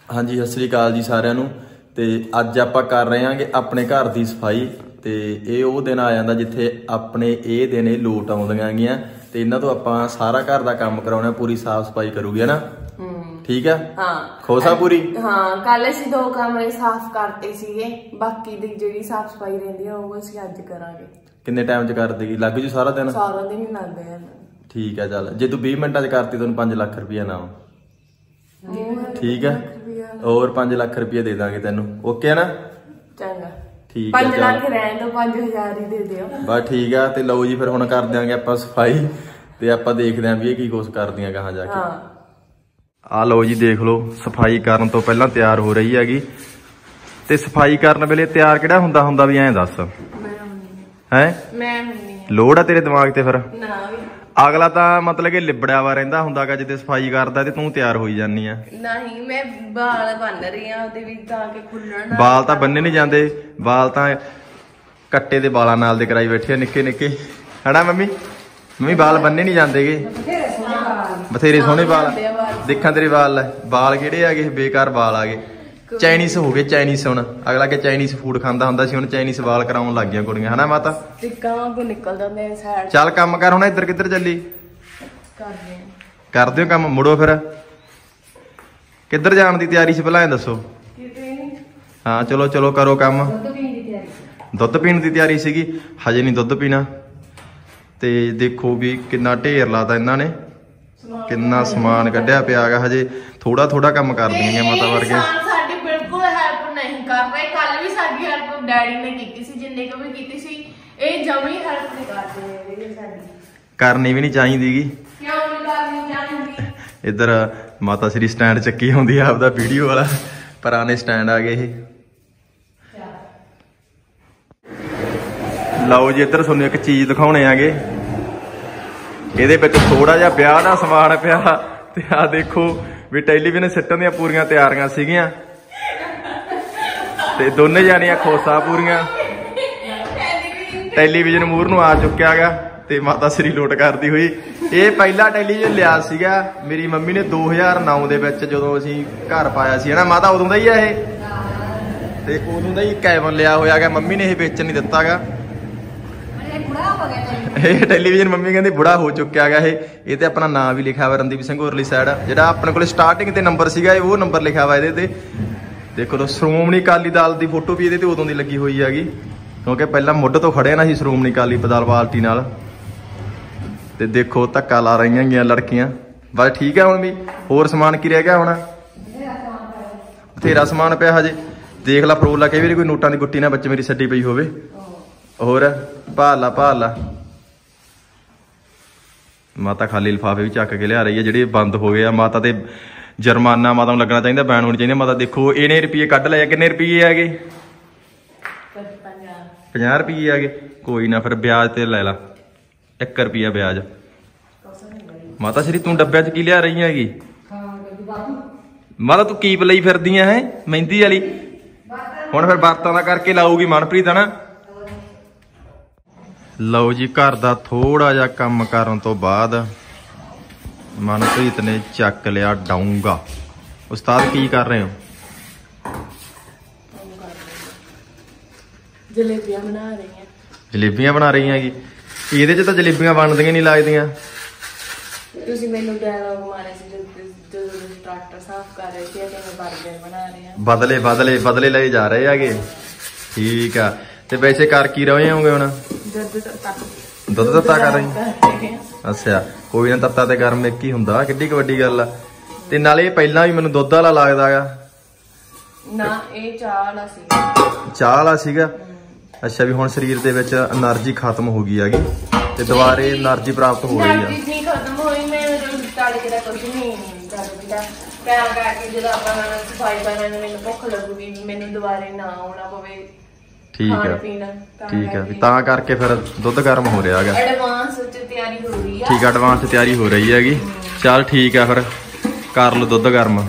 हाँ जी, सत श्री अकाल जी सारिਆਂ ਨੂੰ। ਤੇ ਅੱਜ ਆਪਾਂ ਕਰ ਰਹੇ ਹਾਂਗੇ ਆਪਣੇ ਘਰ ਦੀ ਸਫਾਈ। ਤੇ ਇਹ ਉਹ ਦਿਨ ਆ ਜਾਂਦਾ ਜਿੱਥੇ ਆਪਣੇ ਇਹ ਦਿਨ ਇਹ ਲੋਟ ਆਉਂਦੀਆਂ ਹੈਗੀਆਂ ਤੇ ਇਹਨਾਂ ਤੋਂ ਆਪਾਂ ਸਾਰਾ ਘਰ ਦਾ ਕੰਮ ਕਰਾਉਣਾ, ਪੂਰੀ ਸਾਫ ਸਫਾਈ ਕਰੂਗੀ ਨਾ। ठीक है हाँ खोसा पूरी हाँ कल असीं 2 कमरे साफ करते सीगे, बाकी दी जेहड़ी साफ सफाई रहिंदी है वो असीं अज करांगे। किन्ने टाइम च कर देगी? लग जू सारा दिन? सारा दिन ही लग गया। ठीक है, चल जे तू 20 मिनटां च करती तैनूं 5 लाख रुपया नाम। ठीक है, और 5 लाख रुपया दे दांगे तैनूं। ओके ना? चंगा ठीक है, 5 लाख रहन दो, 5000 ही दे दियो बस। ठीक है, ते लो जी फिर हुण कर देंगे आपां सफाई ते आपां देखदे आं भी ये की कुछ करदियां कहां जाके। आ लो जी देख लो, सफाई करन तो पहला तैयार हो रही हैगी। ते सफाई करन वेले तैयार किहड़ा हुंदा हुंदा भी ऐं दस है? लोड़ है तेरे दिमाग ते? फिर अगला तो मतलब कि लिबड़िया वा रहिंदा हुंदा गा, जिद्दे सफाई करदा ते तूं तैयार होई जानी है। नहीं मैं बाल बन रही हां ओदे विच ताकि खुल्लण। बाल तां बन्ने नहीं जांदे, बाल तां कट्टे दे बालां नाल दे कराई बैठे निक्के निक्के, है ना मम्मी? मम्मी बाल बन्ने नहीं जांदे गे, बथेरे सोहणे बाल देखा तेरे बाल। बाल किहड़े आ गए? बेकार बाल आ गए, चाइनीस हो गए चाइनीस। हुण अगला के चाइनीस फूड खांदा हुंदा सी, हुण चाइनीस बाल कराउण लग गईयां कुड़ियां, है ना माता? टिक्का वांगू निकल जांदे साइड। चल काम कर हुण, इधर किधर चली? कर दिओ काम, मुड़ो फिर। किधर जाण दी तैयारी च पहलां दसो? हाँ चलो चलो करो काम। दुध पीण दी तैयारी सीगी, हजे नहीं दुध पीना। ते देखो भी कितना ढेर लाता इन्हां ने, कितना समान कढ़िया पिया गा। हजे थोड़ा थोड़ा काम कर देंगे माता वर्गे। साडी बिल्कुल हेल्प नहीं कर रहे। कल भी साडी हेल्प डैडी ने कीती सी, जिन्ने को भी कीती सी, ए जमी हेल्प नहीं करदे साडी। करनी भी नहीं चाहिदी। क्यों नहीं करनी चाहिदी? इधर माता श्री स्टैंड चक्की आउंदी है आपदा वीडियो वाला, पुराने स्टैंड आ गए ये। लो जी इधर तुहानूं एक चीज दिखाने आगे, ਇਹਦੇ ਵਿੱਚ थोड़ा ਜਿਹਾ ਵਿਆਹ ਦਾ ਸਮਾਨ ਪਿਆ ਤੇ ਆ ਦੇਖੋ ਵੀ ਟੈਲੀਵਿਜ਼ਨ ਸਿੱਟਣ ਦੀਆਂ ਪੂਰੀਆਂ ਤਿਆਰੀਆਂ ਸੀਗੀਆਂ ਤੇ ਦੋਨੇ ਜਾਣੀਆਂ ਖੋਸਾ ਪੂਰੀਆਂ ਟੈਲੀਵਿਜ਼ਨ ਮੂਹਰ ਨੂੰ ਆ ਚੁੱਕਿਆ ਗਿਆ ਤੇ ਮਾਤਾ ਸ੍ਰੀ ਲੋਟ ਕਰਦੀ ਹੋਈ। ਇਹ ਪਹਿਲਾ ਟੈਲੀਵਿਜ਼ਨ ਲਿਆ ਸੀਗਾ ਮੇਰੀ ਮੰਮੀ ਨੇ 2009 ਦੇ ਵਿੱਚ, ਜਦੋਂ ਅਸੀਂ ਘਰ ਪਾਇਆ ਸੀ ਨਾ ਮਾਤਾ, ਉਦੋਂ ਦਾ ਹੀ ਆ ਇਹ। ਤੇ ਉਦੋਂ ਦਾ ਹੀ ਕੈਬਨ ਲਿਆ ਹੋਇਆ ਗਾ, ਮੰਮੀ ਨੇ ਇਹ ਵੇਚਣ ਨਹੀਂ ਦਿੱਤਾ ਗਾ। ਟੈਲੀਵਿਜ਼ਨ ਮੰਮੀ ਕਹਿੰਦੀ ਬੁੜਾ ਹੋ ਚੁੱਕਿਆ ਗਿਆ ਇਹ ਤੇ ਆਪਣਾ ਨਾਮ ਵੀ ਲਿਖਿਆ ਵਾ ਰਣਦੀਪ ਸਿੰਘ ਹੋਰਲੀ ਸਾਈਡ, ਜਿਹੜਾ ਆਪਣੇ ਕੋਲ ਸਟਾਰਟਿੰਗ ਤੇ ਨੰਬਰ ਸੀਗਾ ਉਹ ਨੰਬਰ ਲਿਖਿਆ ਵਾ ਇਹਦੇ ਤੇ। ਦੇਖੋ ਲੋ ਸ਼੍ਰੋਮਣੀ ਅਕਾਲੀ ਦਲ ਦੀ ਫੋਟੋ ਵੀ ਇਹਦੇ ਤੇ ਉਦੋਂ ਦੀ ਲੱਗੀ ਹੋਈ ਹੈਗੀ, ਕਿਉਂਕਿ ਪਹਿਲਾਂ ਮੁੱਢ ਤੋਂ ਖੜੇ ਨਾ ਸੀ ਸ਼੍ਰੋਮਣੀ ਅਕਾਲੀ ਦਲ ਪਾਰਟੀ ਨਾਲ। ਤੇ ਦੇਖੋ ਧੱਕਾ ਲਾ ਰਹੀਆਂ ਗੀਆਂ ਲੜਕੀਆਂ। ਬਸ ਠੀਕ ਹੈ, ਹੁਣ ਵੀ ਹੋਰ ਸਮਾਨ ਕੀ ਰਹਿ ਗਿਆ? ਹੁਣ ਬਥੇਰਾ ਸਮਾਨ ਪਿਆ ਹਜੇ। ਦੇਖ ਲਾ ਫਰੋਲ ਲਾ, ਕਈ ਵਾਰੀ ਕੋਈ ਨੋਟਾਂ ਦੀ ਗੁੱਟੀ ਨਾ ਬੱਚੇ ਮੇਰੀ ਛੱਡੀ ਪਈ ਹੋਵੇ। ਹੋਰ ਭਾਲ ਲਾ ਮਾਤਾ ਖਾਲੀ ਲਿਫਾਫੇ ਵੀ ਚੱਕ ਕੇ ਲਿਆ ਰਹੀ ਹੈ, ਜਿਹੜੇ ਬੰਦ ਹੋ ਗਏ ਆ। ਮਾਤਾ ਤੇ ਜੁਰਮਾਨਾ ਮਾਤਾ ਨੂੰ ਲੱਗਣਾ ਚਾਹੀਦਾ, ਬੈਨ ਹੋਣੀ ਚਾਹੀਦੀ ਮਾਤਾ। ਦੇਖੋ ਇਹਨੇ ਰੁਪਏ ਕੱਢ ਲਏ। ਕਿੰਨੇ ਰੁਪਏ ਹੈਗੇ? 50 ਰੁਪਏ ਹੈਗੇ। ਕੋਈ ਨਾ ਫਿਰ ਵਿਆਜ ਤੇ ਲੈ ਲਾ 1 ਰੁਪਿਆ ਵਿਆਜ। ਮਾਤਾ ਸ਼੍ਰੀ ਤੂੰ ਡੱਬਿਆਂ ਚ ਕੀ ਲਿਆ ਰਹੀ ਹੈਗੀ? ਮਾਤਾ ਤੂੰ ਕੀਪ ਲਈ ਫਿਰਦੀਆਂ ਹੈ ਮਹਿੰਦੀ ਵਾਲੀ? ਹੁਣ ਫਿਰ ਵਰਤਾਂ ਦਾ ਕਰਕੇ ਲਾਊਗੀ ਮਨਪ੍ਰੀਤ, ਹਨਾ? ਲਓ ਜੀ ਘਰ ਦਾ ਥੋੜਾ ਜਿਹਾ ਕੰਮ ਕਰਨ ਤੋਂ ਬਾਅਦ ਮਨਪ੍ਰੀਤ ਨੇ ਚੱਕ ਲਿਆ ਡਾਊਂਗਾ। ਉਸਤਾਦ ਕੀ ਕਰ ਰਹੇ ਹੋ? ਜਲੇਬੀਆਂ ਬਣਾ ਰਹੀ ਹਾਂ। ਜਲੇਬੀਆਂ ਬਣਾ ਰਹੀ ਹੈਗੀ? ਇਹਦੇ ਚ ਤਾਂ ਜਲੇਬੀਆਂ ਬਣਦੀਆਂ ਨਹੀਂ ਲੱਗਦੀਆਂ। ਤੁਸੀਂ ਮੈਨੂੰ ਡਾਇਲੌਗ ਮਾਰੇ ਸੀ ਜਦੋਂ ਟਰੈਕਟਰ ਸਾਫ਼ ਕਰ ਰਹੇ ਸੀ ਤੇ ਮੈਂ ਬਰਗਰ ਬਣਾ ਰਹੀ ਹਾਂ। ਬਦਲੇ ਲਏ ਜਾ ਰਹੇ ਹੈਗੇ। ਠੀਕ ਆ। ਤੇ ਵੈਸੇ ਕਰ ਕੀ ਰਹੇ ਹੋਗੇ ਹੁਣ? ਦੁੱਧ ਤੱਤਾ ਕਰ ਰਹੀ? ਅੱਛਾ, ਕੋਈ ਨਾ, ਤੱਤਾ ਤੇ ਗਰਮ ਇੱਕ ਹੀ ਹੁੰਦਾ, ਕਿੱਡੀ ਕੁ ਵੱਡੀ ਗੱਲ ਆ। ਤੇ ਨਾਲੇ ਪਹਿਲਾਂ ਵੀ ਮੈਨੂੰ ਦੁੱਧ ਵਾਲਾ ਲੱਗਦਾ ਗਾ ਨਾ, ਇਹ ਚਾਹ ਵਾਲਾ ਸੀ। ਚਾਹ ਵਾਲਾ ਸੀਗਾ? ਅੱਛਾ, ਵੀ ਹੁਣ ਸਰੀਰ ਦੇ ਵਿੱਚ એનર્ਜੀ ਖਤਮ ਹੋ ਗਈ ਹੈਗੀ ਤੇ ਦੁਬਾਰੇ એનર્ਜੀ ਪ੍ਰਾਪਤ ਹੋ ਰਹੀ ਆ। એનર્ਜੀ ਖਤਮ ਹੋਈ, ਮੈਂ ਤੜਕੇ ਦਾ ਕੁਝ ਨਹੀਂ ਕਰਦਾ ਪਿਆਰ ਕਰਕੇ। ਜਦੋਂ ਆਪਾਂ ਸਫਾਈ ਕਰਨ ਮੈਨੂੰ ਭੁੱਖ ਲੱਗੂਗੀ, ਮੈਨੂੰ ਦੁਬਾਰੇ ਨਾ ਆਉਣਾ ਪਵੇ। ਠੀਕ ਹੈ ਠੀਕ ਹੈ, ਤਾਂ ਕਰਕੇ ਫਿਰ ਦੁੱਧ ਗਰਮ ਹੋ ਰਿਹਾ ਹੈਗਾ। ਐਡਵਾਂਸ ਚ ਤਿਆਰੀ ਹੋ ਰਹੀ ਹੈ। ਠੀਕ ਹੈ, ਐਡਵਾਂਸ ਚ ਤਿਆਰੀ ਹੋ ਰਹੀ ਹੈਗੀ। ਚੱਲ ਠੀਕ ਹੈ, ਫਿਰ ਕਰ ਲਓ ਦੁੱਧ ਗਰਮ।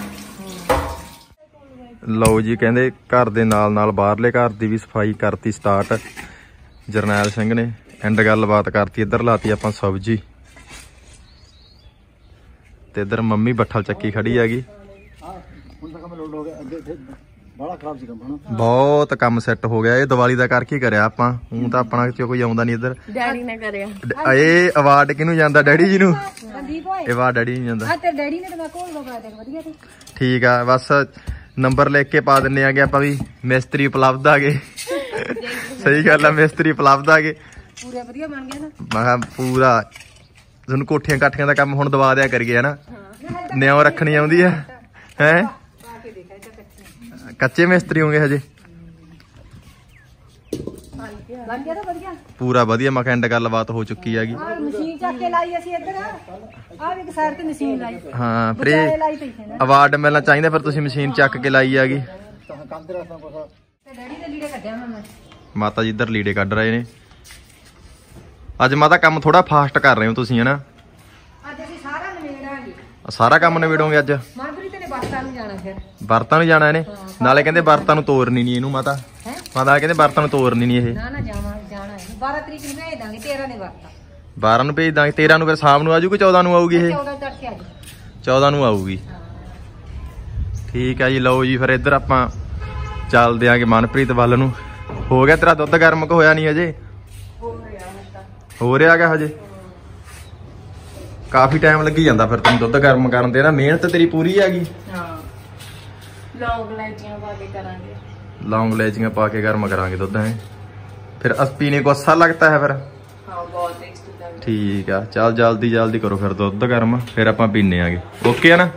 ਲਓ ਜੀ ਕਹਿੰਦੇ ਘਰ ਦੇ ਨਾਲ ਨਾਲ ਬਾਹਰਲੇ ਘਰ ਦੀ ਵੀ ਸਫਾਈ ਕਰਤੀ ਸਟਾਰਟ ਜਰਨੈਲ ਸਿੰਘ ਨੇ। ਐਂਡ ਗੱਲਬਾਤ ਕਰਤੀ। ਇੱਧਰ ਲਾਤੀ ਆਪਾਂ ਸਬਜ਼ੀ ਤੇ ਇੱਧਰ ਮੰਮੀ ਬੱਠਲ ਚੱਕੀ ਖੜੀ ਹੈਗੀ। ਬਹੁਤ ਕੰਮ ਸੈੱਟ ਹੋ ਗਿਆ। ਇਹ ਦੀਵਾਲੀ ਦਾ ਕਰਕੇ ਕਰਿਆ ਆਪਾਂ, ਹੁਣ ਤਾਂ ਆਪਣਾ ਚ ਕੋਈ ਆਉਂਦਾ ਨਹੀਂ ਇੱਧਰ। ਡੈਡੀ ਨੇ ਕਰਿਆ। ਇਹ ਅਵਾਰਡ ਕਿਹਨੂੰ ਜਾਂਦਾ? ਡੈਡੀ ਜੀ ਨੂੰ। ਇਹ ਅਵਾਰਡ ਡੈਡੀ ਨੂੰ ਜਾਂਦਾ। ਠੀਕ ਆ, ਬਸ ਨੰਬਰ ਲਿਖ ਕੇ ਪਾ ਦਿੰਨੇ ਆਗੇ ਆਪਾਂ ਵੀ, ਮਿਸਤਰੀ ਉਪਲਬਧ ਆ ਗਏ। ਸਹੀ ਗੱਲ ਆ, ਮਿਸਤਰੀ ਉਪਲਬਧ ਆ ਗਏ। ਪੂਰਾ ਵਧੀਆ ਬਣ ਗਿਆ ਨਾ। ਮੈਂ ਕਿਹਾ ਪੂਰਾ ਤੁਹਾਨੂੰ ਕੋਠੀਆਂ ਕਾਠੀਆਂ ਦਾ ਕੰਮ ਹੁਣ ਦਵਾ ਦਿਆ ਕਰੀਏ ਹਨਾ। ਨਿਉ ਰੱਖਣੀ ਆਉਂਦੀ ਹੈ ਹੈ। ਕੱਚੇ ਮਿਸਤਰੀ ਹੋਗੇ ਹਜੇ? ਪੂਰਾ ਵਧੀਆ ਮਕੈਂਡ ਗੱਲਬਾਤ ਹੋ ਚੁੱਕੀ ਹੈਗੀ। ਮਸ਼ੀਨ ਚੱਕ ਕੇ ਲਾਈ ਅਸੀਂ ਇੱਧਰ। ਆ ਵੀ ਇੱਕ ਸਾਈਡ ਤੇ ਮਸ਼ੀਨ ਲਾਈ। ਹਾਂ ਫਿਰ ਅਵਾਰਡ ਮਿਲਣਾ ਚਾਹੀਦਾ, ਫਿਰ ਤੁਸੀਂ ਮਸ਼ੀਨ ਚੱਕ ਕੇ ਲਾਈ ਹੈਗੀ। ਡੈਡੀ ਦੇ ਲੀੜੇ ਕੱਢਿਆ ਮੈਂ। ਮਾਤਾ ਜੀ ਇੱਧਰ ਲੀੜੇ ਕੱਢ ਰਹੇ ਨੇ। ਅੱਜ ਮਾਤਾ ਕੰਮ ਥੋੜਾ ਫਾਸਟ ਕਰ ਰਹੇ ਹੋ ਤੁਸੀਂ ਹਨਾ? ਅੱਜ ਅਸੀਂ ਸਾਰਾ ਨਿਬੇੜਾਂਗੇ। ਸਾਰਾ ਕੰਮ ਨਿਬੇੜੋਗੇ ਅੱਜ? ਮਨਪ੍ਰੀਤ ਨੇ ਬਰਤਾਂ ਨੂੰ ਜਾਣਾ, ਫਿਰ ਬਰਤਾਂ ਨੂੰ ਜਾਣਾ ਇਹਨੇ। ਨਾਲੇ ਕਹਿੰਦੇ ਬਰਤਾਂ ਨੂੰ ਤੋਰਨੀ ਨਹੀਂ ਇਹਨੂੰ ਮਾਤਾ। ਮਾਤਾ ਕਹਿੰਦੇ ਬਰਤਾਂ ਨੂੰ ਤੋਰਨੀ ਨਹੀਂ ਇਹ। ਨਾ ਜਾਣਾ ਹੈ 12 ਤਰੀਕ ਨੂੰ ਭੇਜ ਦਾਂਗੇ। 13 ਨੇ ਵਰਤਾ 12 ਨੂੰ ਭੇਜ ਦਾਂਗੇ। 13 ਨੂੰ ਫਿਰ ਸ਼ਾਮ ਨੂੰ ਆਜੂਗੀ? 14 ਨੂੰ ਆਊਗੀ ਇਹ? 14 ਤੜਕੇ ਆ ਜਾਊ। 14 ਨੂੰ ਆਊਗੀ। ਠੀਕ ਆ ਜੀ, ਲਓ ਜੀ ਫਿਰ ਇੱਧਰ ਆਪਾਂ ਚੱਲਦੇ ਆਂਗੇ ਮਨਪ੍ਰੀਤ ਵੱਲ ਨੂੰ। ਹੋ ਗਿਆ ਤੇਰਾ ਦੁੱਧ ਗਰਮ ਕਿ ਹੋਇਆ ਨਹੀਂ ਅਜੇ? ਹੋ ਰਿਹਾ ਗਾ ਹਜੇ? ਕਾਫੀ ਟਾਈਮ ਲੱਗੀ ਜਾਂਦਾ ਫਿਰ ਤੈਨੂੰ ਦੁੱਧ ਗਰਮ ਕਰਨ ਤੇ ਨਾ। ਮਿਹਨਤ ਤੇਰੀ ਪੂਰੀ ਹੈਗੀ। ਲੌਂਗ ਇਲਾਇਚੀਆਂ ਪਾ ਕੇ ਕਰਾਂਗੇ। ਲੌਂਗ ਇਲਾਇਚੀਆਂ ਪਾ ਕੇ ਗਰਮ ਕਰਾਂਗੇ ਦੁੱਧ ਹੈ। ਫਿਰ ਪੀਣੇ ਕੋ ਅੱਛਾ ਲੱਗਦਾ ਹੈ ਫਿਰ? ਹਾਂ ਬਹੁਤ ਟੇਸਟੀ ਲੱਗਦਾ। ਠੀਕ ਆ, ਚੱਲ ਜਲਦੀ ਕਰੋ ਫਿਰ ਦੁੱਧ ਗਰਮ, ਫਿਰ ਆਪਾਂ ਪੀਨੇ ਆਗੇ। ਓਕੇ ਆ ਨਾ?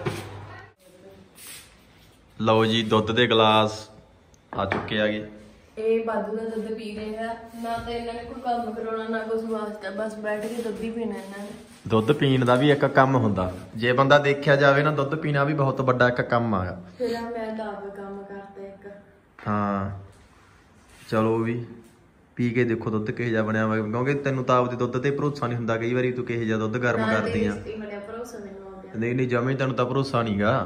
ਲਓ ਜੀ ਦੁੱਧ ਦੇ ਗਲਾਸ ਆ ਚੁੱਕੇ ਆਗੇ। ਇਹ ਬਾਦੂ ਦਾ ਦੁੱਧ ਪੀ ਰਹੇ ਆ ਨਾ, ਤਾਂ ਇਹਨਾਂ ਨੇ ਕੋਈ ਕੰਮ ਕਰਾਉਣਾ ਨਾ ਕੁਝ ਵਾਸਤਾ, ਬਸ ਬੈਠ ਕੇ ਦੁੱਧ ਹੀ ਪੀਣਾ ਇਹਨਾਂ ਨੇ। ਦੁੱਧ ਪੀਣ ਦਾ ਵੀ ਇੱਕ ਕੰਮ ਹੁੰਦਾ, ਜੇ ਬੰਦਾ ਦੇਖਿਆ ਜਾਵੇ ਨਾ, ਦੁੱਧ ਪੀਣਾ ਵੀ ਬਹੁਤ ਵੱਡਾ ਇੱਕ ਕੰਮ ਆ। ਫਿਰ ਮੈਂ ਤਾਂ ਆਪ ਕੰਮ ਕਰਦਾ ਇੱਕ। ਹਾਂ ਚਲੋ ਵੀ ਪੀ ਕੇ ਦੇਖੋ ਦੁੱਧ ਕਿਹੋ ਜਿਹਾ ਬਣਿਆ ਵਾ, ਕਿਉਂਕਿ ਤੈਨੂੰ ਤਾਂ ਆਪਦੇ ਦੁੱਧ ਤੇ ਭਰੋਸਾ ਨਹੀਂ ਹੁੰਦਾ। ਕਈ ਵਾਰੀ ਤੂੰ ਕਿਹੋ ਜਿਹਾ ਦੁੱਧ ਗਰਮ ਕਰਦੀ ਆ। ਨਹੀਂ ਜਮੇ ਤੈਨੂੰ ਤਾਂ ਭਰੋਸਾ ਨਹੀਂਗਾ।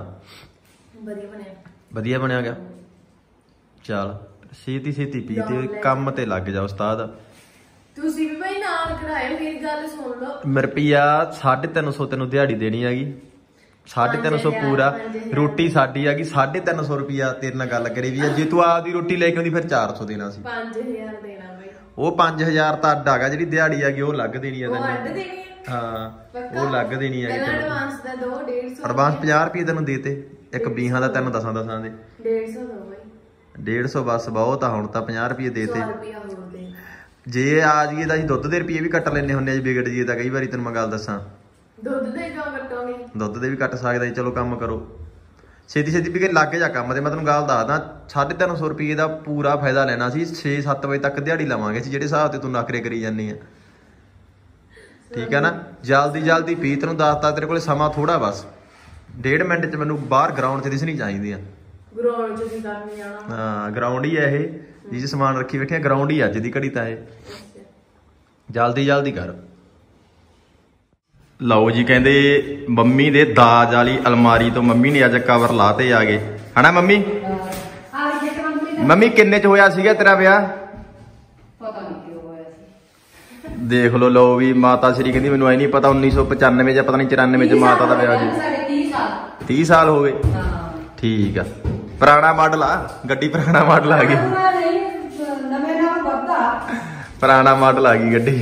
ਵਧੀਆ ਬਣਿਆ ਗਿਆ। ਚੱਲ ਛੇਤੀ ਪੀ ਤੇ ਕੰਮ ਤੇ ਲੱਗ ਜਾ ਉਸਤਾਦ। ਤੁਸੀਂ ਵੀ ਭਾਈ ਨਾਲ ਕਰਾਏ, ਮੇਰੀ ਗੱਲ ਸੁਣ ਲਓ। ਰੁਪਿਆ 350 ਤੈਨੂੰ ਦਿਹਾੜੀ ਦੇਣੀ ਹੈਗੀ। 350 ਪੂਰਾ। ਰੋਟੀ ਸਾਡੀ ਹੈਗੀ 350 ਰੁਪਿਆ। ਤੇਰੇ ਨਾਲ ਗੱਲ ਕਰੀ ਵੀ ਜੇ ਤੂੰ ਆਪਦੀ ਰੋਟੀ ਲੈ ਕੇ ਆਉਂਦੀ ਫਿਰ 400 ਦੇਣਾ ਸੀ। 5000 ਦੇਣਾ ਬਈ। ਉਹ 5000 ਤਾਂ ਅੱਡ ਹੈਗਾ, ਜਿਹੜੀ ਦਿਹਾੜੀ ਹੈਗੀ ਉਹ ਲੱਗ ਦੇਣੀ ਹੈ ਤੈਨੂੰ। ਹਾਂ ਉਹ ਲੱਗ ਦੇਣੀ ਹੈਗੀ। ਐਡਵਾਂਸ ਦਾ 150 ਐਡਵਾਂਸ 50 ਰੁਪਏ ਤੈਨੂੰ ਦੇਤੇ। ਇੱਕ 20 ਦਾ ਤੈਨੂੰ 10 ਦੇ 150 ਦੋ ਬਈ। 150 ਬਸ ਬਹੁਤ ਆ। ਹੁਣ ਤਾਂ 50 ਰੁਪਏ ਦੇਤੇ। 100 ਰੁਪਿਆ ਹੋਰ ਦੇ। ਜੇ ਆ ਜਾਈਏ ਤਾਂ ਅਸੀਂ ਦੁੱਧ ਦੇ ਰੁਪਏ ਵੀ ਕੱਟ ਲੈਨੇ ਹੁੰਦੇ ਆ। ਵਿਗੜ ਜਾਈਏ ਤਾਂ ਕਈ ਵਾਰੀ ਤੈਨੂੰ ਮੈਂ ਗੱਲ ਦੱਸਾਂ। ਦੁੱਧ ਦੇ ਕਿਉਂ ਕੱਟੋਗੇ? ਦੁੱਧ ਦੇ ਵੀ ਕੱਟ ਸਕਦੇ। ਚਲੋ ਕੰਮ ਕਰੋ ਛੇਤੀ ਪੀ ਕੇ ਲੱਗ ਜਾ ਕੰਮ ਤੇ। ਮੈਂ ਤੈਨੂੰ ਗੱਲ ਦੱਸਦਾ 350 ਰੁਪਏ ਦਾ ਪੂਰਾ ਫਾਇਦਾ ਲੈਣਾ ਸੀ। 6-7 ਵਜੇ ਤੱਕ ਦਿਹਾੜੀ ਲਵਾਂਗੇ ਸੀ, ਜਿਹੜੇ ਹਿਸਾਬ ਤੇ ਤੂੰ ਨਖਰੇ ਕਰੀ ਜਾਂਦੀ ਆ। ਠੀਕ ਹੈ ਨਾ? ਜਲਦੀ ਪੀ। ਤੈਨੂੰ ਦੱਸਤਾ ਤੇਰੇ ਕੋਲ ਸਮਾਂ ਥੋੜਾ, ਬਸ 1.5 ਮਿੰਟ ਚ ਮੈਨੂੰ ਬਾਹਰ ਗਰਾਊਂਡ ਚ ਦਿਸਣੀ ਚਾਹੀਦੀ ਆ। ਗਰਾਊਂਡ ਚ ਕੀ ਕਰਨ ਜਾਣਾ? ਹਾਂ ਗਰਾਊਂਡ ਹੀ ਆ ਇਹ, ਜਿਹ ਸਮਾਨ ਰੱਖੀ ਬੈਠੇ ਆ। ਗਰਾਊਂਡ ਹੀ ਅੱਜ ਦੀ ਘੜੀ ਤਾਂ ਇਹ। ਜਲਦੀ ਕਰ। ਲਓ ਜੀ ਕਹਿੰਦੇ ਮੰਮੀ ਦੇ ਦਾਜ ਵਾਲੀ ਅਲਮਾਰੀ ਤੋਂ ਮੰਮੀ ਨੇ ਅੱਜ ਕਵਰ ਲਾਤੇ ਆ ਗਏ ਹਨਾ ਮੰਮੀ? ਮੰਮੀ ਕਿੰਨੇ ਚ ਹੋਇਆ ਸੀਗਾ ਤੇਰਾ ਵਿਆਹ? ਪਤਾ ਨਹੀਂ ਕਿਉਂ ਹੋਇਆ ਸੀ। ਦੇਖ ਲਓ ਵੀ ਮਾਤਾ ਸ਼੍ਰੀ ਕਹਿੰਦੀ ਮੈਨੂੰ ਐ ਨਹੀਂ ਪਤਾ 1995 ਜਾਂ ਪਤਾ ਨਹੀਂ 94 ਚ ਮਾਤਾ ਦਾ ਵਿਆਹ ਜੀ। 30 ਸਾਲ ਹੋ ਗਏ। ਠੀਕ ਆ। ਪੁਰਾਣਾ ਮਾਡਲ ਆ ਗੱਡੀ। ਪੁਰਾਣਾ ਮਾਡਲ ਆ ਗਈ। ਪੁਰਾਣਾ ਮਾਡਲ ਆ ਗਈ ਗੱਡੀ।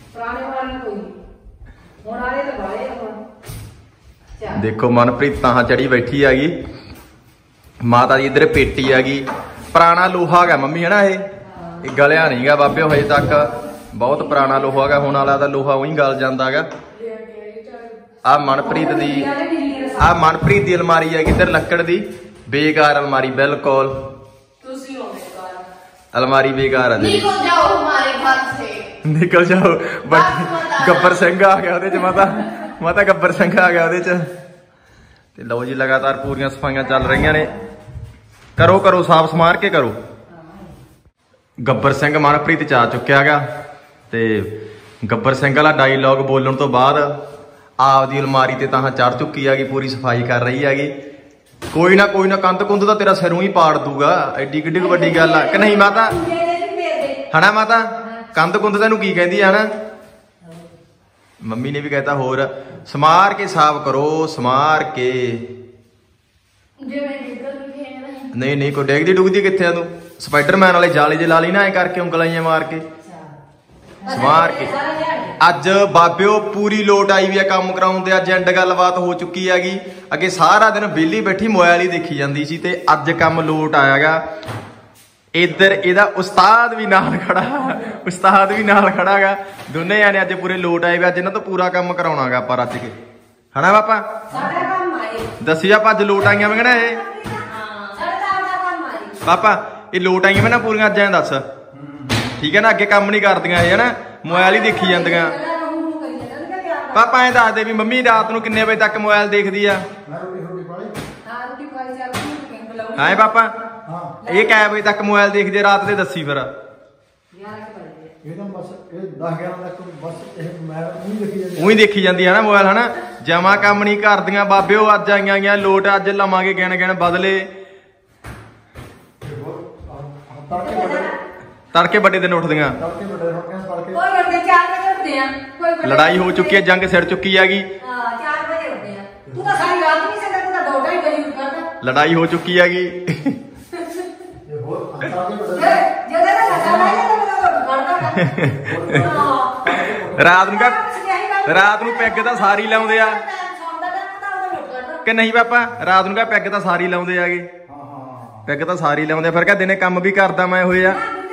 ਦੇਖੋ ਮਨਪ੍ਰੀਤ ਤਾਂ ਚੜੀ ਬੈਠੀ ਹੈਗੀ। ਮਾਤਾ ਦੀ ਇੱਧਰ ਪੇਟੀ ਹੈਗੀ। ਪੁਰਾਣਾ ਲੋਹਾ ਹੈਗਾ ਮੰਮੀ ਹਨਾ? ਇਹ ਗਲਿਆ ਨਹੀਂਗਾ ਬਾਬੇ ਹਜੇ ਤੱਕ। ਬਹੁਤ ਪੁਰਾਣਾ ਲੋਹਾ ਹੈਗਾ। ਹੁਣ ਵਾਲਾ ਤਾਂ ਲੋਹਾ ਉਹੀ ਗਲ ਜਾਂਦਾ ਹੈਗਾ। ਆ ਮਨਪ੍ਰੀਤ ਦੀ ਅਲਮਾਰੀ ਹੈਗੀ ਇੱਧਰ ਲੱਕੜ ਦੀ। ਬੇਕਾਰ ਅਲਮਾਰੀ ਬਿਲਕੁਲ। ਤੁਸੀਂ ਹੋ ਬੇਕਾਰ। ਅਲਮਾਰੀ ਬੇਕਾਰ ਆ। ਨਿਕਲ ਜਾਓ ਹਮਾਰੇ ਘਰ ਸੇ। ਨਿਕਲ ਜਾਓ। ਗੱਬਰ ਸਿੰਘ ਆ ਗਿਆ ਉਹਦੇ ਚ। ਮਾਤਾ ਗੱਬਰ ਸਿੰਘ ਆ ਗਿਆ ਉਹਦੇ ਚ। ਤੇ ਲਓ ਜੀ ਲਗਾਤਾਰ ਪੂਰੀਆਂ ਸਫਾਈਆਂ ਚੱਲ ਰਹੀਆਂ ਨੇ। ਕਰੋ ਸਾਫ ਸਮਾਰ ਕੇ ਕਰੋ। ਗੱਬਰ ਸਿੰਘ ਮਨਪ੍ਰੀਤ ਚ ਆ ਚੁੱਕਿਆ ਗਾ। ਤੇ ਗੱਬਰ ਸਿੰਘ ਵਾਲਾ ਡਾਇਲੌਗ ਬੋਲਣ ਤੋਂ ਬਾਅਦ ਆਪਦੀ ਅਲਮਾਰੀ ਤੇ ਤਾਂ ਚੜ ਚੁੱਕੀ ਹੈਗੀ। ਪੂਰੀ ਸਫਾਈ ਕਰ ਰਹੀ ਹੈਗੀ। ਕੋਈ ਨਾ ਕੰਧ ਕੁੰਧ ਤਾਂ ਤੇਰਾ ਸਿਰੋਂ ਹੀ ਪਾੜ ਦੂਗਾ। ਐਡੀ ਕਿੱਡੀ ਵੱਡੀ ਗੱਲ ਆ ਕਿ ਨਹੀਂ ਮਾਤਾ? ਹਨਾ ਮਾਤਾ? ਕੰਧ ਕੁੰਧ ਤੈਨੂੰ ਕੀ ਕਹਿੰਦੀ ਆ ਹਨਾ? ਮੰਮੀ ਨੇ ਵੀ ਕਹਿਤਾ ਹੋਰ ਸਮਾਰ ਕੇ ਸਾਫ਼ ਕਰੋ। ਸਮਾਰ ਕੇ ਨਹੀਂ ਨਹੀਂ ਕੋਈ ਡੇਗਦੀ ਡੁਗਦੀ ਕਿੱਥੇ ਆ ਤੂੰ ਸਪਾਈਡਰਮੈਨ ਵਾਲੇ ਜਾਲੇ ਜੇ ਲਾ ਲਈ ਨਾ ਐ ਕਰਕੇ ਉਂਗਲਾਈਆਂ ਮਾਰ ਕੇ ਸਮਾਰ ਕੇ। ਅੱਜ ਬਾਬਿਓ ਪੂਰੀ ਲੋਟ ਆਈ ਵੀ ਆ ਕੰਮ ਕਰਾਉਣ ਤੇ। ਅੱਜ ਐਂਡ ਗੱਲਬਾਤ ਹੋ ਚੁੱਕੀ ਹੈਗੀ। ਅੱਗੇ ਸਾਰਾ ਦਿਨ ਵਿਹਲੀ ਬੈਠੀ ਮੋਬਾਈਲ ਹੀ ਦੇਖੀ ਜਾਂਦੀ ਸੀ ਤੇ ਅੱਜ ਕੰਮ ਲੋਟ ਆਇਆਗਾ। ਇੱਧਰ ਇਹਦਾ ਉਸਤਾਦ ਵੀ ਨਾਲ ਖੜਾਗਾ। ਦੋਨੇ ਜਾਣੇ ਅੱਜ ਪੂਰੇ ਲੋਟ ਆਏ ਵੀ। ਅੱਜ ਇਹਨਾਂ ਤੋਂ ਪੂਰਾ ਕੰਮ ਕਰਾਉਣਾਗਾ ਆਪਾਂ ਰੱਜ ਕੇ, ਹਨਾ ਪਾਪਾ? ਦੱਸੀ ਆਪਾਂ ਅੱਜ ਲੋਟ ਆਈਆਂ ਵੇ ਨਾ ਇਹ ਪਾਪਾ, ਇਹ ਲੋਟ ਆਈਆਂ ਵੇ ਨਾ ਪੂਰੀਆਂ ਅੱਜ ਐਂ ਦੱਸ, ਠੀਕ ਹੈ ਨਾ? ਅੱਗੇ ਕੰਮ ਨਹੀਂ ਕਰਦੀਆਂ ਇਹ, ਹਨਾ? ਮੋਬਾਈਲ ਹੀ ਦੇਖੀ ਜਾਂਦੀਆਂ। ਪਾਪਾ ਐਂ ਦੱਸਦੇ ਵੀ ਮੰਮੀ ਰਾਤ ਨੂੰ ਕਿੰਨੇ ਵਜੇ ਤੱਕ ਮੋਬਾਈਲ ਦੇਖਦੀ ਆ? ਹਾਂ ਪਾਪਾ, ਇਹ ਕਿੰਨੇ ਵਜੇ ਤੱਕ ਮੋਬਾਈਲ ਦੇਖਦੇ ਰਾਤ ਦੇ? ਦੱਸੀ ਫਿਰ। ਉਹੀ ਦੇਖੀ ਜਾਂਦੀ ਹੈ ਨਾ ਮੋਬਾਈਲ, ਹਨਾ? ਜਮਾ ਕੰਮ ਨਹੀਂ ਕਰਦੀਆਂ ਬਾਬਿਓ। ਅੱਜ ਆਈਆਂ ਗਈਆਂ ਲੋਟ, ਅੱਜ ਲਵਾਂਗੇ ਗਿਣ ਬਦਲੇ। ਤੜਕੇ ਵੱਡੇ ਦਿਨ ਉੱਠਦੀਆਂ। ਲੜਾਈ ਹੋ ਚੁੱਕੀ ਹੈ, ਜੰਗ ਸਿਰ ਚੁੱਕੀ ਹੈਗੀ। ਲੜਾਈ ਹੋ ਚੁੱਕੀ ਹੈਗੀ। ਰਾਤ ਨੂੰ ਪੈਗ ਤਾਂ ਸਾਰੀ ਲਾਉਂਦੇ ਆ ਕਿ ਨਹੀਂ ਪਾਪਾ? ਰਾਤ ਨੂੰ ਕਹ ਪੈਗ ਤਾਂ ਸਾਰੀ ਲਾਉਂਦੇ ਆਗੇ। ਪੈਗ ਤਾਂ ਸਾਰੀ ਲਾਉਂਦੇ। ਫਿਰ ਕਹ ਦਿਨੇ ਕੰਮ ਵੀ ਕਰਦਾ ਮੈਂ ਹੋਏ ਆ।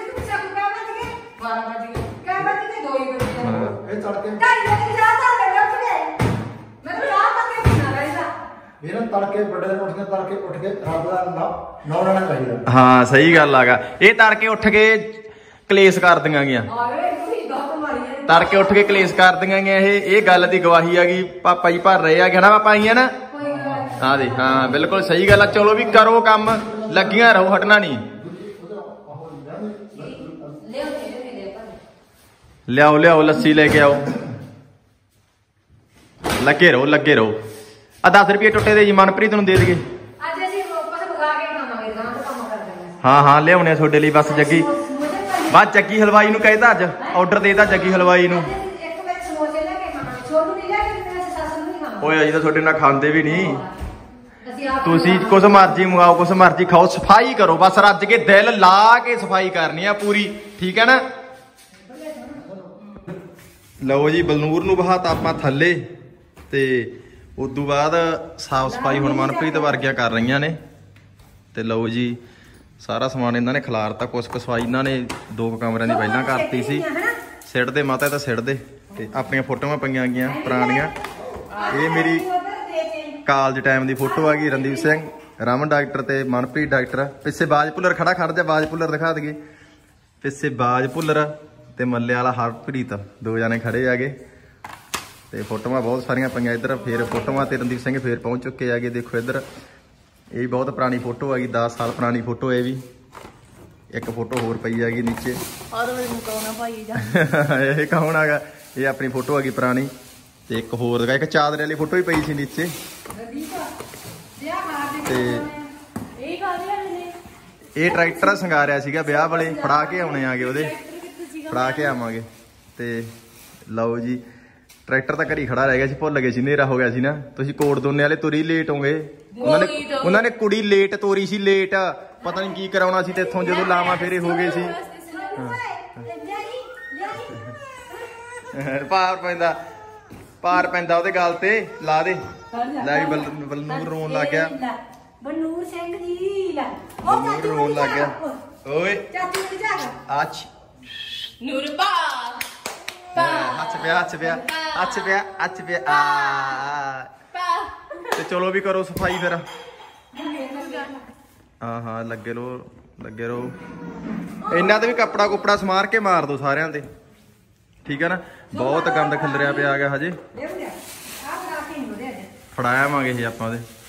ਹਾਂ ਸਹੀ ਗੱਲ ਆਗਾ। ਇਹ ਤੜਕੇ ਉੱਠ ਕੇ ਕਲੇਸ਼ ਕਰਦੀਆਂ ਗੀਆਂ। ਤੜਕੇ ਉੱਠ ਕੇ ਕਲੇਸ਼ ਕਰਦੀਆਂ ਗੀਆਂ। ਇਹ ਗੱਲ ਦੀ ਗਵਾਹੀ ਹੈਗੀ। ਪਾਪਾ ਜੀ ਭਰ ਰਹੇ ਆ, ਹਨਾ ਪਾਪਾ? ਆਈਆਂ ਨਾ? ਹਾਂ ਦੇ, ਹਾਂ ਬਿਲਕੁਲ ਸਹੀ ਗੱਲ ਆ। ਚਲੋ ਵੀ ਕਰੋ ਕੰਮ, ਲੱਗੀਆਂ ਰਹੋ, ਹਟਣਾ ਨਹੀਂ। ਲਿਆਓ ਲੱਸੀ ਲੈ ਕੇ ਆਓ। ਲੱਗੇ ਰਹੋ। ਆ 10 ਰੁਪਏ ਟੁੱਟੇ ਦੇ ਜੀ ਮਨਪ੍ਰੀਤ ਨੂੰ ਦੇ ਦੇਗੇ। ਹਾਂ ਲਿਆਉਣੇ ਤੁਹਾਡੇ ਲਈ। ਬਸ ਜੱਗੀ ਹਲਵਾਈ ਨੂੰ ਕਹਿਤਾ, ਅੱਜ ਆਰਡਰ ਦੇਤਾ ਜੱਗੀ ਹਲਵਾਈ ਨੂੰ। ਓਏ ਜੀ ਤਾਂ ਤੁਹਾਡੇ ਨਾਲ ਖਾਂਦੇ ਵੀ ਨਹੀਂ। ਤੁਸੀਂ ਕੁਛ ਮਰਜੀ ਮੰਗਾਓ, ਕੁਛ ਮਰਜੀ ਖਾਓ, ਸਫਾਈ ਕਰੋ ਬਸ। ਰੱਜ ਕੇ ਦਿਲ ਲਾ ਕੇ ਸਫਾਈ ਕਰਨੀ ਆ ਪੂਰੀ, ਠੀਕ ਹੈ ਨਾ? ਲਓ ਜੀ, ਬਲਨੂਰ ਨੂੰ ਬਹਾਤਾ ਆਪਾਂ ਥੱਲੇ ਤੇ ਉਦੋਂ ਬਾਅਦ ਸਾਫ ਸਫਾਈ ਹੁਣ ਮਨਪ੍ਰੀਤ ਵਰਗੀਆਂ ਕਰ ਰਹੀਆਂ ਨੇ। ਤੇ ਲਓ ਜੀ, ਸਾਰਾ ਸਮਾਨ ਇਹਨਾਂ ਨੇ ਖਿਲਾਰਤਾ। ਕੁਛ ਕੁ ਸਫਾਈ ਇਹਨਾਂ ਨੇ 2 ਕਮਰਿਆਂ ਦੀ ਪਹਿਲਾਂ ਕਰਤੀ ਸੀ। ਸਿੱਟ ਦੇ ਮਾਤਾ ਤਾਂ ਸਿੱਟ ਦੇ। ਤੇ ਆਪਣੀਆਂ ਫੋਟੋਆਂ ਪਈਆਂ ਗਈਆਂ ਪੁਰਾਣੀਆਂ। ਇਹ ਮੇਰੀ ਕਾਲਜ ਟਾਈਮ ਦੀ ਫੋਟੋ ਆ ਗਈ। ਰਣਦੀਪ ਸਿੰਘ, ਰਮਨ ਡਾਕਟਰ ਤੇ ਮਨਪ੍ਰੀਤ ਡਾਕਟਰ। ਪਿੱਛੇ ਬਾਜ ਭੁੱਲਰ ਖੜ ਜਾ, ਬਾਜ ਭੁੱਲਰ ਦਿਖਾ ਦਈਏ। ਪਿੱਛੇ ਬਾਜ ਭੁੱਲਰ ਤੇ ਮੱਲੇ ਵਾਲਾ ਹਰਪ੍ਰੀਤ, 2 ਜਾਣੇ ਖੜੇ ਆਗੇ। ਤੇ ਫੋਟੋਆਂ ਬਹੁਤ ਸਾਰੀਆਂ ਪਈਆਂ ਇੱਧਰ। ਫਿਰ ਫੋਟੋਆਂ ਤੇ ਰਣਦੀਪ ਸਿੰਘ ਫੇਰ ਪਹੁੰਚ ਚੁੱਕੇ ਆਗੇ। ਦੇਖੋ ਇੱਧਰ, ਇਹ ਵੀ ਬਹੁਤ ਪੁਰਾਣੀ ਫੋਟੋ ਹੈਗੀ, 10 ਸਾਲ ਪੁਰਾਣੀ ਫੋਟੋ। ਇਹ ਵੀ ਇੱਕ ਫੋਟੋ ਹੋਰ ਪਈ ਹੈਗੀ ਨੀਚੇ। ਇਹ ਕੌਣ ਹੈਗਾ? ਇਹ ਆਪਣੀ ਫੋਟੋ ਹੈਗੀ ਪੁਰਾਣੀ। ਤੇ ਇੱਕ ਹੋਰ ਦਿਖਾ, ਇੱਕ ਚਾਦਰੇ ਵਾਲੀ ਫੋਟੋ ਵੀ ਪਈ ਸੀ ਨੀਚੇ। ਤੇ ਇਹ ਟਰੈਕਟਰ ਸੰਗਾਰਿਆ ਸੀਗਾ ਵਿਆਹ ਵਾਲੇ, ਫੜਾ ਕੇ ਆਉਣੇ ਆਗੇ ਉਹਦੇ, ਫੜਾ ਕੇ ਆਵਾਂਗੇ। ਤੇ ਲਓ ਜੀ, ਟਰੈਕਟਰ ਤਾਂ ਘਰੀ ਖੜਾ ਰਹਿ ਗਿਆ ਸੀ, ਭੁੱਲ ਗਏ ਸੀ, ਹਨੇਰਾ ਹੋ ਗਿਆ ਸੀ ਨਾ। ਤੁਸੀਂ ਕੋਟ ਦੋਨੇ ਵਾਲੇ ਤੁਰੀ ਲੇਟ ਹੋਗੇ। ਉਹਨਾਂ ਨੇ ਕੁੜੀ ਲੇਟ ਤੋਰੀ ਸੀ, ਲੇਟ ਪਤਾ ਨਹੀਂ ਕੀ ਕਰਾਉਣਾ ਸੀ। ਤੇ ਇੱਥੋਂ ਜਦੋਂ ਲਾਵਾਂ ਫੇਰੇ ਹੋ ਗਏ ਸੀ। ਪਾਰ ਪੈਂਦਾ ਉਹਦੇ ਗੱਲ ਤੇ, ਲਾ ਦੇ। ਲੈ ਵੀ ਬਲਨੂਰ ਰੋਣ ਲੱਗ ਗਿਆ। ਬਲਨੂਰ ਸਿੰਘ ਜੀ ਬਲਨੂਰ ਰੋਣ ਲੱਗ ਗਿਆ। ਓਏ ਅੱਛ ਨੂਰ ਪਾ ਹੱਥ ਪਿਆ ਤੇ ਚਲੋ ਵੀ ਕਰੋ ਸਫਾਈ ਫਿਰ। ਹਾਂ ਲੱਗੇ ਰਹੋ। ਇਹਨਾਂ ਤੇ ਵੀ ਕੱਪੜਾ ਕੁਪੜਾ ਸਮਾਰ ਕੇ ਮਾਰ ਦੋ ਸਾਰਿਆਂ ਤੇ, ਠੀਕ ਹੈ ਨਾ? ਬਹੁਤ ਗੰਦ ਖਿਲਰਿਆ ਪਿਆ ਗਿਆ ਹਜੇ। ਫੜਾਇਆ ਵਾਂਗੇ ਇਹ ਆਪਾਂ ਉਹਦੇ।